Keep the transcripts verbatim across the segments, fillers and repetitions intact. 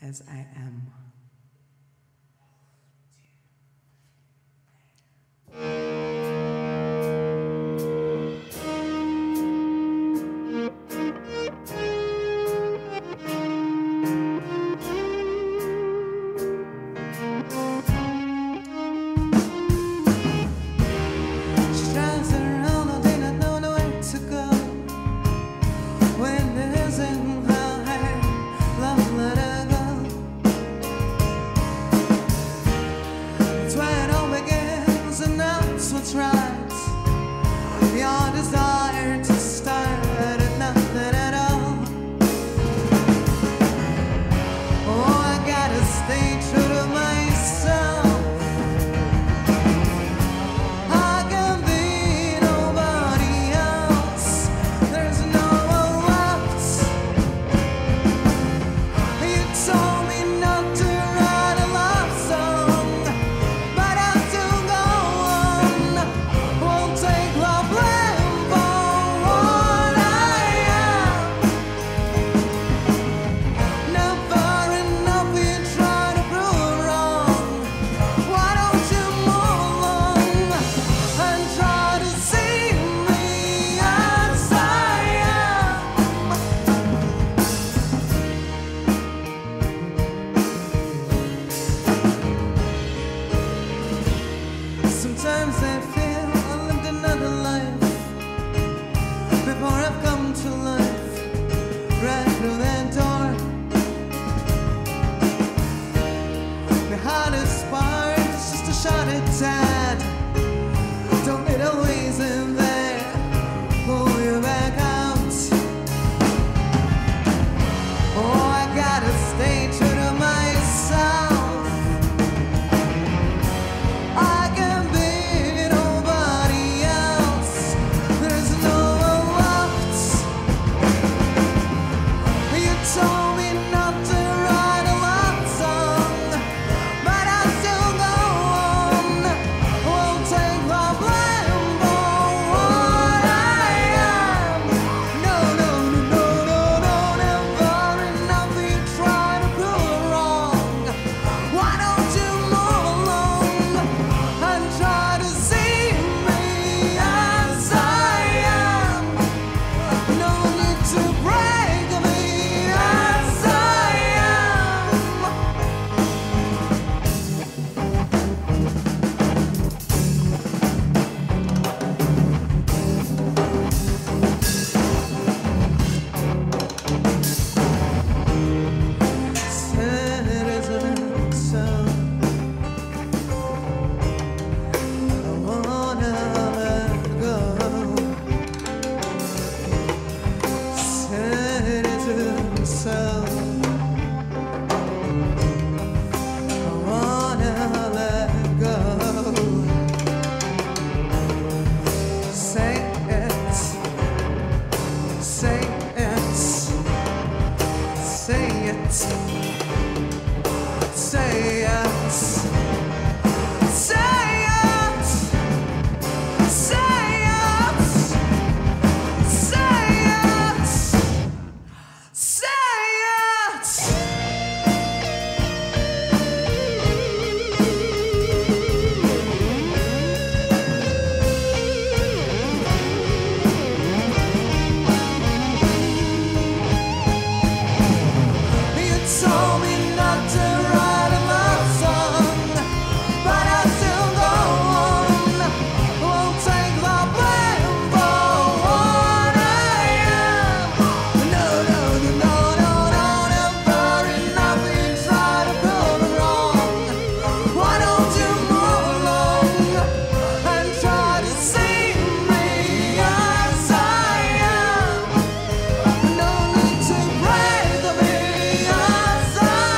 as I am. As I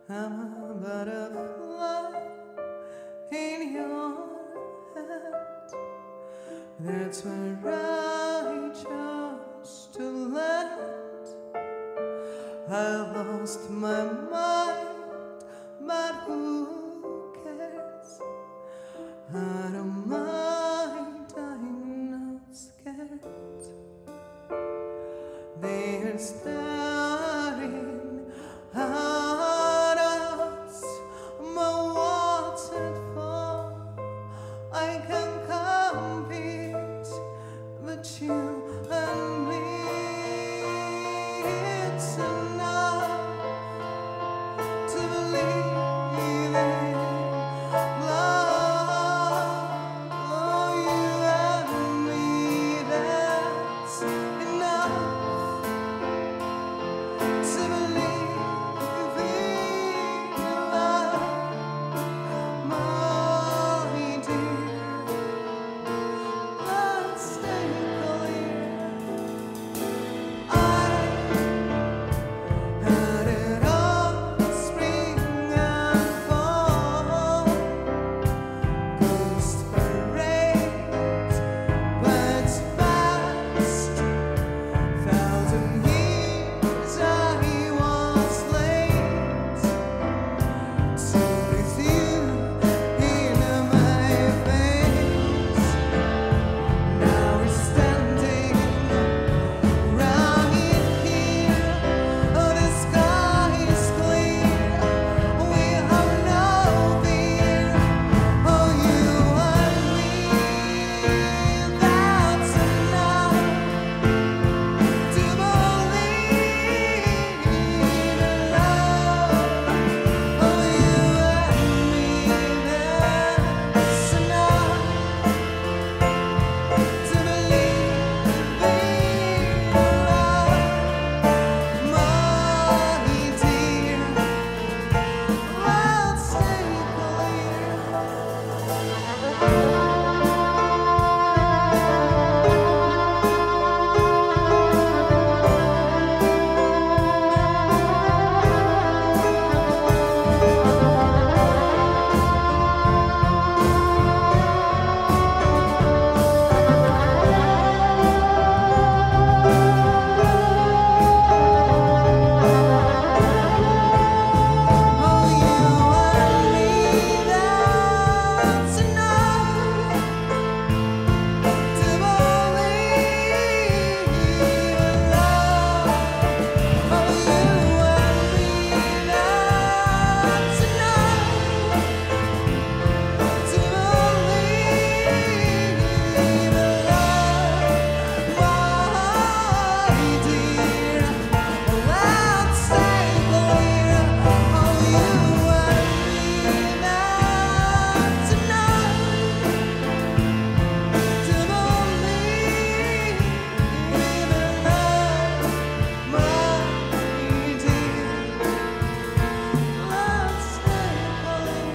I'm a butterfly in your head. That's where I chose to land. I lost my mind, but who cares? I don't mind, I'm not scared. They're staring at us, my waterfall. I can compete, but you and me, it's enough to believe in love. Oh, you and me, that's enough to believe in love, my dear. Let's stay clear. I had it all, spring and fall, ghost parades, birds fast. Thousand years I was late to with you in my face. Now we're standing right here. Oh, the sky is clear. We have no fear. Oh, you and me, that's enough to believe in love. Oh, you and me, that's enough to believe in love, my dear. Let's stay Oh, you and me, that's enough to believe in love. Oh, you and me, that's enough to believe in love, my dear. Let's stay clear. Oh, you and me, that's enough to believe in love, my dear. Let's stay clear.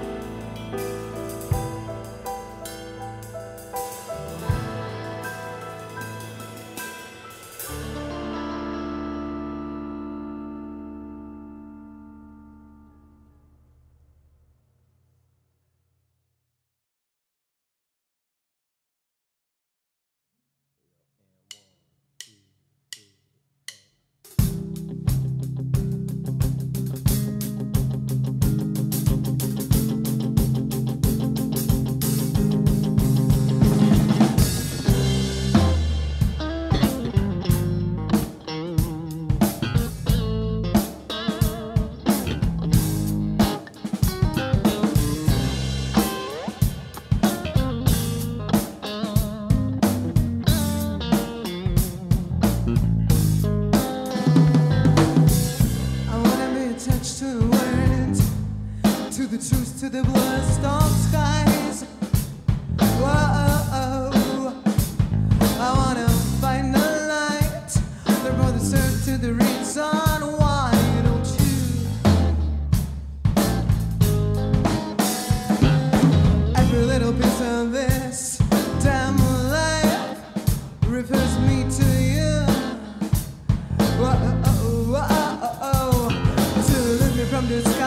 I wanna be attached to the words, to the truth, to the blue storm skies. Whoa, I wanna find the light, the road that serves to the reason why don't you? Every little piece of this damn life refers me to you. Whoa, oh, oh, oh, oh, to lift me from the sky.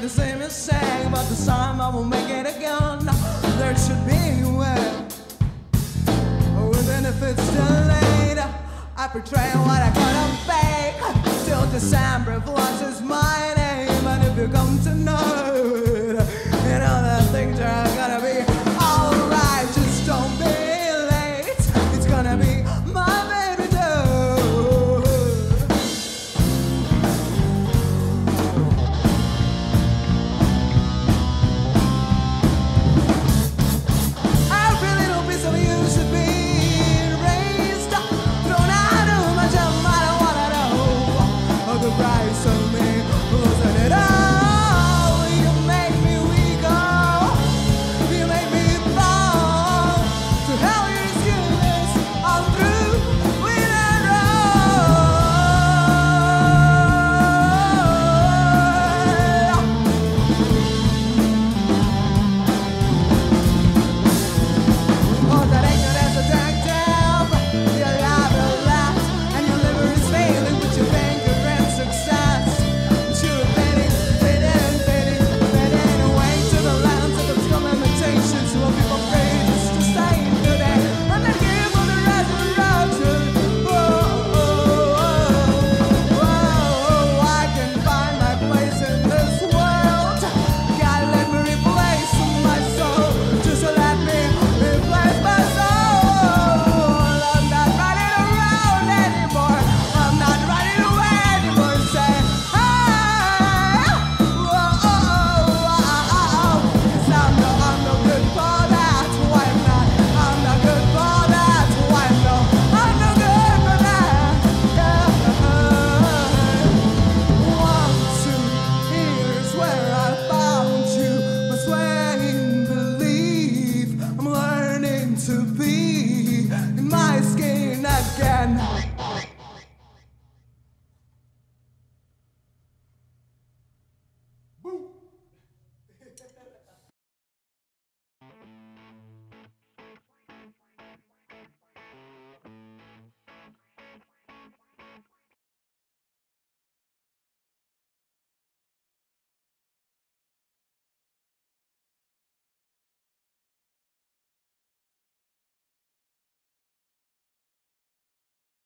the same mistake, but this time I will make it again. There should be a way, even if it's delayed. I portray what I couldn't fake. Till December flashes my name, and if you come